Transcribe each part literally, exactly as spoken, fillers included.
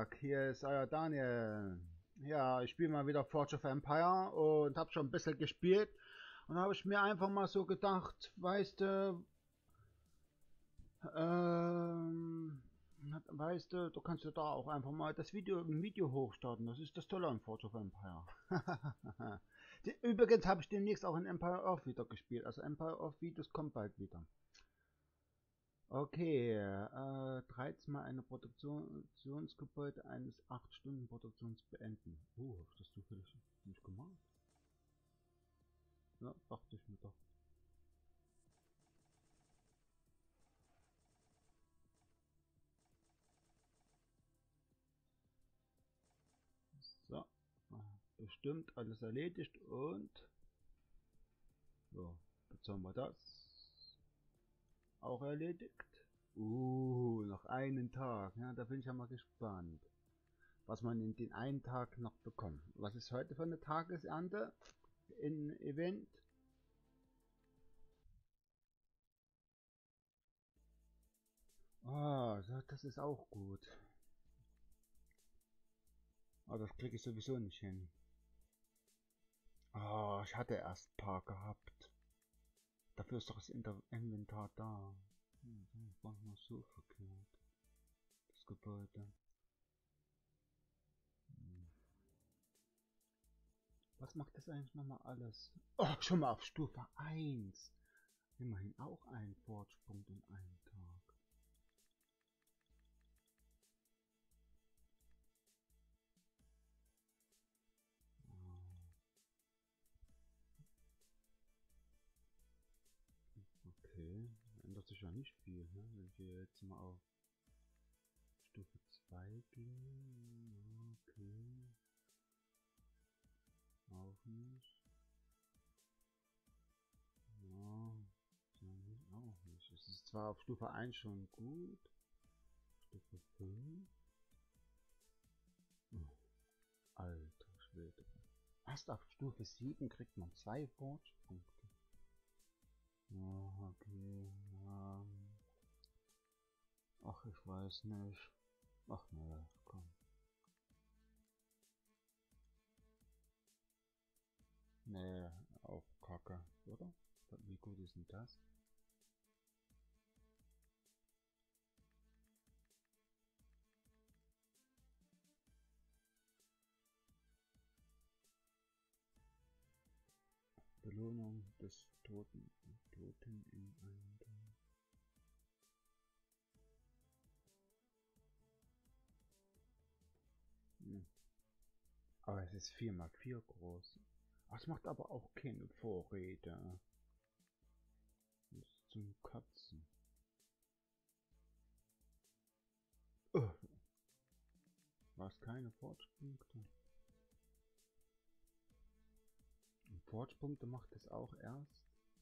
Tag, hier ist euer Daniel. Ja, ich spiele mal wieder Forge of Empire und habe schon ein bisschen gespielt. Und habe ich mir einfach mal so gedacht, weißt du, ähm, weißt du, du kannst ja da auch einfach mal das Video ein Video hochstarten. Das ist das Tolle an Forge of Empire. Übrigens habe ich demnächst auch in Empire Earth wieder gespielt. Also Empire Earth Videos kommt bald wieder. Okay, äh, dreizehn mal eine Produktionsgebäude eines acht Stunden Produktions beenden. Oh, hab ich das zufällig nicht gemacht? Ja, dachte ich mir doch. So, bestimmt alles erledigt und so, jetzt haben wir das auch erledigt. Uh, noch einen Tag, ja, da bin ich ja mal gespannt, was man in den einen Tag noch bekommt. Was ist heute für eine Tagesernte in Event? Ah, so, das ist auch gut. Aber das kriege ich sowieso nicht hin. Ah, ich hatte erst ein paar gehabt. Dafür ist doch das Inventar da. Hm, das war mal so verkehrt. Das Gebäude. Hm. Was macht das eigentlich nochmal alles? Oh, schon mal auf Stufe eins. Immerhin auch ein Fortschritt in einem Tag. Okay, ändert sich ja nicht viel, ne? Wenn wir jetzt mal auf Stufe zwei gehen. Okay. Auch nicht. Ja, auch nicht. Es ist zwar auf Stufe eins schon gut. Stufe fünf. Oh, alter Schwede. Erst auf Stufe sieben kriegt man zwei Fortschrittspunkte. Ja, okay. Ja. Ach, ich weiß nicht. Ach ne, komm. Ne, auch Kacke, oder? Wie gut ist denn das? Belohnung des Toten, Toten in einem Tag. Hm. Aber es ist vier mal vier groß. Ach, es macht aber auch keine Vorräte. Das ist zum Kotzen. Oh. Was keine Fortschrittspunkte? Und Fortschrittspunkte macht es auch erst.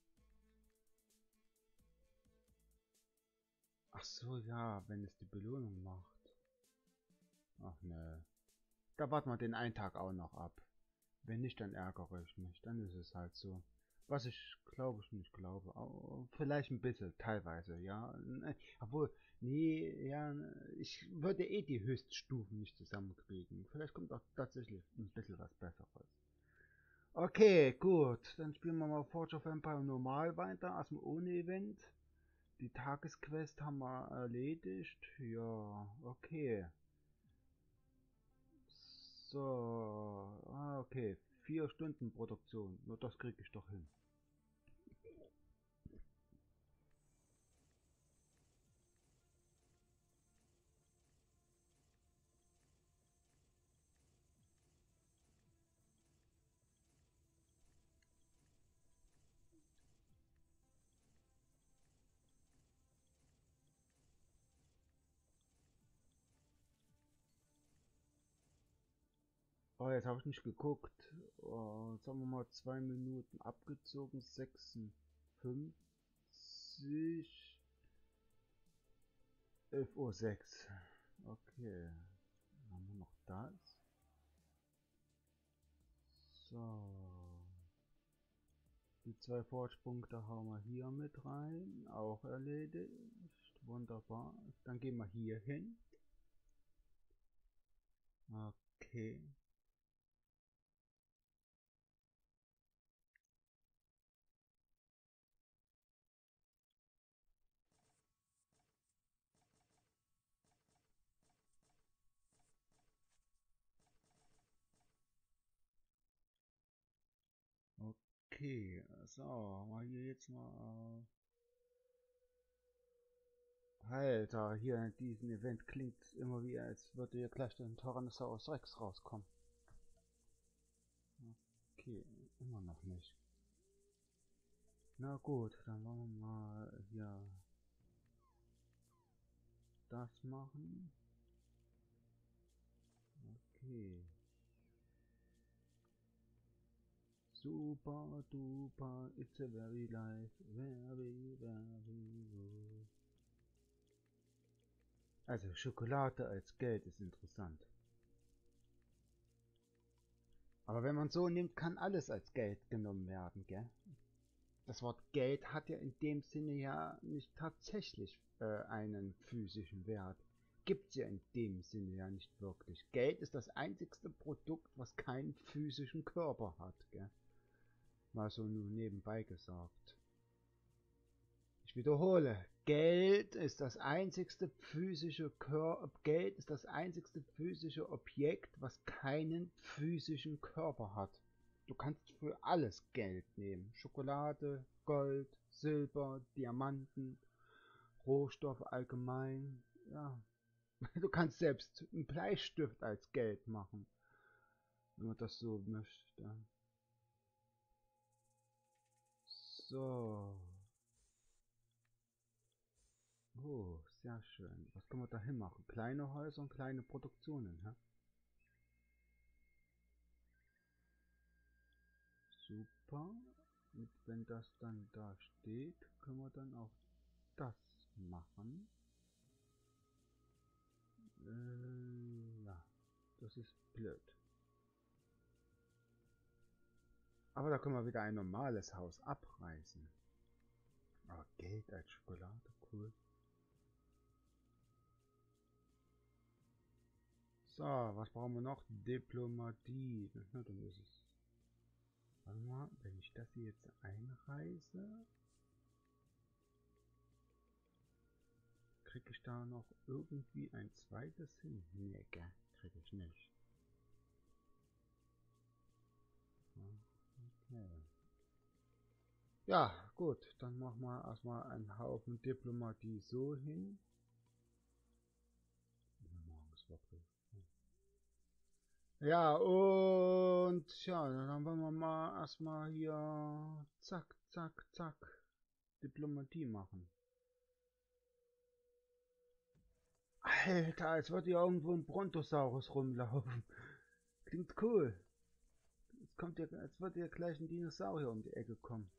Ach so, ja, wenn es die Belohnung macht. Ach ne. Da warten wir den einen Tag auch noch ab. Wenn nicht, dann ärgere ich mich. Dann ist es halt so. Was ich glaube ich nicht glaube. Oh, vielleicht ein bisschen, teilweise, ja. Obwohl, nee, ja, ich würde eh die Höchststufen nicht zusammenkriegen. Vielleicht kommt auch tatsächlich ein bisschen was Besseres. Okay, gut. Dann spielen wir mal Forge of Empire normal weiter, also ohne Event. Die Tagesquest haben wir erledigt. Ja, okay. So, ah, okay. Vier Stunden Produktion. Nur das kriege ich doch hin. Oh, jetzt habe ich nicht geguckt. Oh, sagen wir mal zwei Minuten abgezogen. sechsundfünfzig. elf Uhr sechs. Okay. Dann haben wir noch das. So. Die zwei Fortschrittspunkte hauen wir hier mit rein. Auch erledigt. Wunderbar. Dann gehen wir hier hin. Okay. Okay, so, mal hier jetzt mal. Alter, hier in diesem Event klingt immer wie, als würde hier gleich der Tyrannosaurus Rex rauskommen. Okay, immer noch nicht. Na gut, dann wollen wir mal hier das machen. Okay. Super duper, it's a very life, very, very good. Also Schokolade als Geld ist interessant. Aber wenn man so nimmt, kann alles als Geld genommen werden, gell? Das Wort Geld hat ja in dem Sinne ja nicht tatsächlich äh, einen physischen Wert. Gibt es ja in dem Sinne ja nicht wirklich. Geld ist das einzigste Produkt, was keinen physischen Körper hat, gell? Mal so nur nebenbei gesagt. Ich wiederhole, Geld ist das einzigste physische Kör Geld ist das einzigste physische Objekt, was keinen physischen Körper hat. Du kannst für alles Geld nehmen. Schokolade, Gold, Silber, Diamanten, Rohstoffe allgemein. Ja. Du kannst selbst einen Bleistift als Geld machen, wenn man das so möchte. So. Oh, sehr schön. Was können wir da hin machen? Kleine Häuser und kleine Produktionen, hä? Super. Und wenn das dann da steht, können wir dann auch das machen. Äh, ja, das ist blöd. Aber da können wir wieder ein normales Haus abreißen. Aber Geld als Schokolade, cool. So, was brauchen wir noch? Diplomatie. Na, dann ist es. Warte mal, wenn ich das hier jetzt einreise, kriege ich da noch irgendwie ein zweites hin? Nee, gell? Kriege ich nicht. Okay. Ja, gut, dann machen wir erstmal einen Haufen Diplomatie so hin. Ja, und ja, dann wollen wir mal erstmal hier zack, zack, zack Diplomatie machen. Alter, als würde hier irgendwo ein Brontosaurus rumlaufen. Klingt cool. Jetzt kommt hier, als würde hier gleich ein Dinosaurier um die Ecke kommen.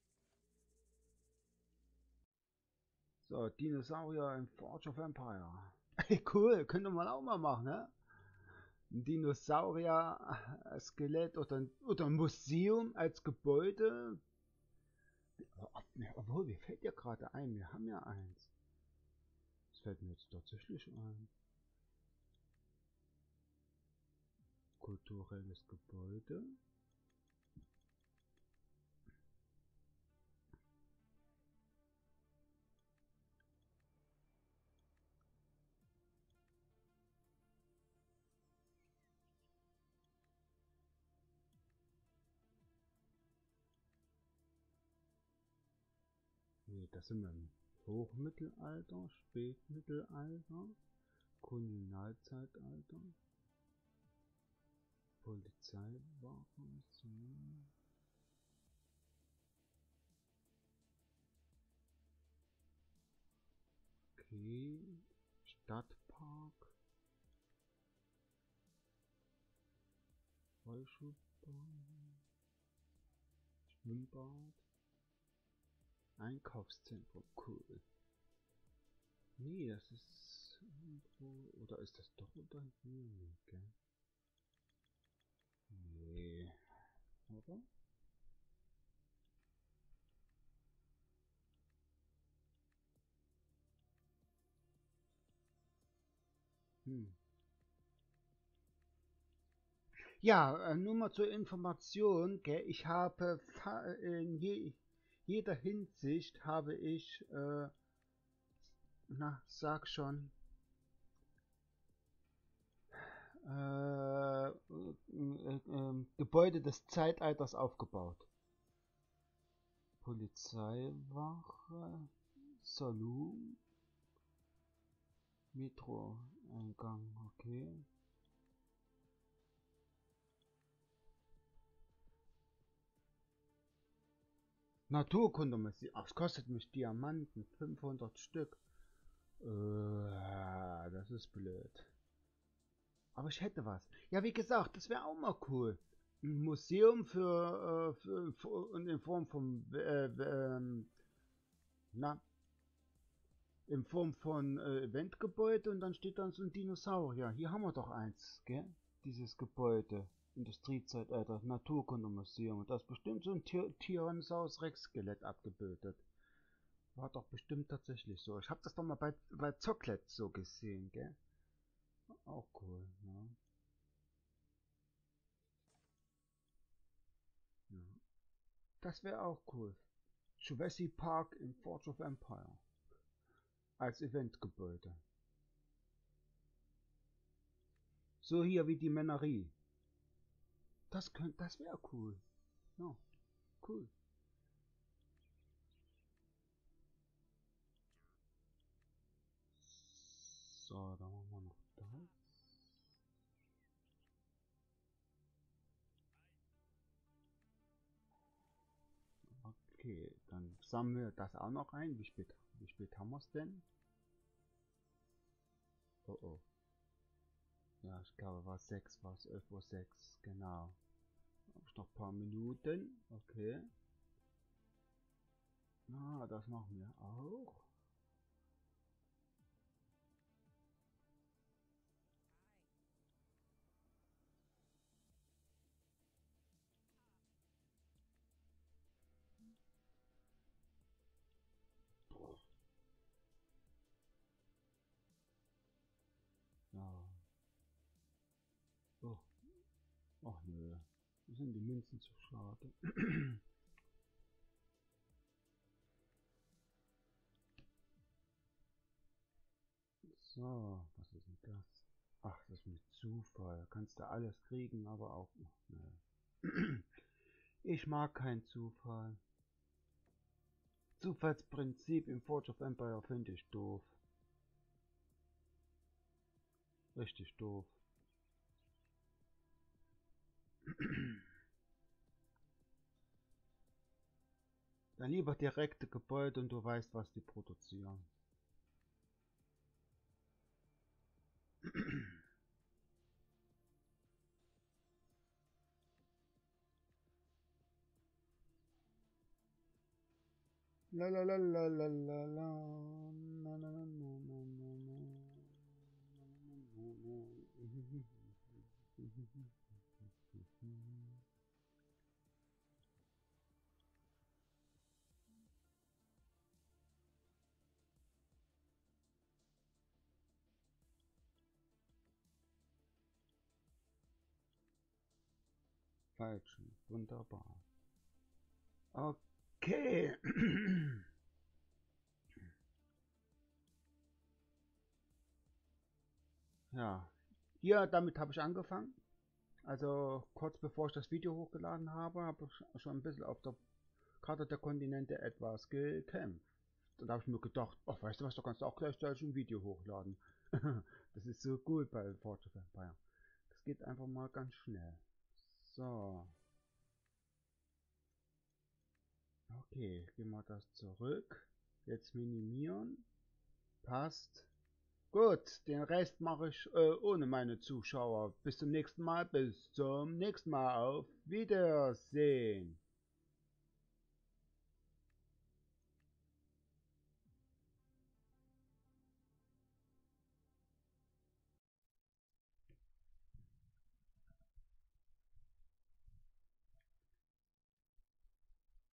So, Dinosaurier im Forge of Empire. Ey, cool, könnte man auch mal machen, ne? Ein Dinosaurier-Skelett oder, ein- oder ein Museum als Gebäude. Obwohl, mir fällt ja gerade ein, wir haben ja eins. Das fällt mir jetzt tatsächlich ein. Kulturelles Gebäude. Nee, das sind wir im Hochmittelalter, Spätmittelalter, Kolonialzeitalter, Polizeiwache, so. Okay, Stadtpark, Rollschuhbahn, Schwimmbad, Einkaufszentrum, cool. Nee, das ist irgendwo, oder ist das doch unter hier? Nee, gell? Nee, oder? Hm. Ja, äh, nur mal zur Information, gell, ich habe fa- in je, jeder Hinsicht habe ich, äh, na, sag schon, äh, äh, äh, äh, Gebäude des Zeitalters aufgebaut. Polizeiwache, Saloon, Metro-Eingang, okay. Naturkundemuseum, ach, es kostet mich Diamanten, fünfhundert Stück. Äh, das ist blöd. Aber ich hätte was. Ja, wie gesagt, das wäre auch mal cool. Ein Museum für, äh, für, für in Form von, äh, ähm, na, in Form von äh, Eventgebäude und dann steht dann so ein Dinosaurier. Hier haben wir doch eins, gell? Dieses Gebäude. Industriezeitalter, Naturkundemuseum. Und da ist bestimmt so ein Ty Tyrannosaurus Rex Skelett abgebildet. War doch bestimmt tatsächlich so. Ich habe das doch mal bei, bei Zocklet so gesehen, gell? Auch cool, ne? Ja. Das wäre auch cool. Jurassic Park in Forge of Empire. Als Eventgebäude. So hier wie die Menagerie. Das könnte, das wäre cool. Ja, cool. So, dann machen wir noch das. Okay, dann sammeln wir das auch noch ein. Wie spät, wie spät haben wir es denn? Oh oh. Ja, ich glaube, war sechs, war es elf Uhr sechs, genau. Hab ich noch ein paar Minuten. Okay. Na, das machen wir auch. Ja. Oh, ach nö. Mir sind die Münzen zu schade. So, was ist denn das? Ach, das ist mit Zufall. Kannst du alles kriegen, aber auch. Ne. Ich mag keinen Zufall. Zufallsprinzip im Forge of Empire finde ich doof. Richtig doof. Dann lieber direkte Gebäude und du weißt, was die produzieren. La la la la la la la. Na, na, na, na, na, na, na. Falsch. Wunderbar. Okay. Ja. Hier, damit habe ich angefangen. Also kurz bevor ich das Video hochgeladen habe, habe ich schon ein bisschen auf der Karte der Kontinente etwas gekämpft. Und da habe ich mir gedacht, ach, weißt du was, da kannst du auch gleichzeitig ein Video hochladen. Das ist so gut bei Forge of Empire. Das geht einfach mal ganz schnell. So. Okay, gehen wir das zurück. Jetzt minimieren. Passt. Gut, den Rest mache ich äh, ohne meine Zuschauer. Bis zum nächsten Mal. Bis zum nächsten Mal. Auf Wiedersehen.